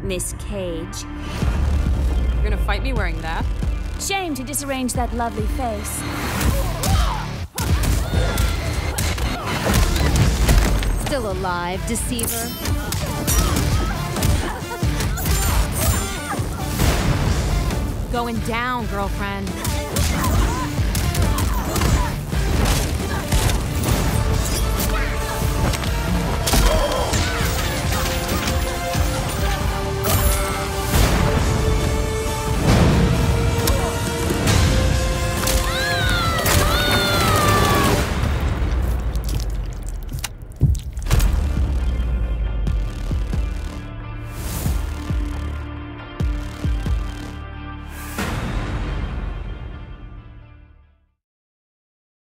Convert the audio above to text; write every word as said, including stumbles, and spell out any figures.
Miss Cage. You're gonna fight me wearing that? Shame to disarrange that lovely face. Still alive, deceiver? Going down, girlfriend.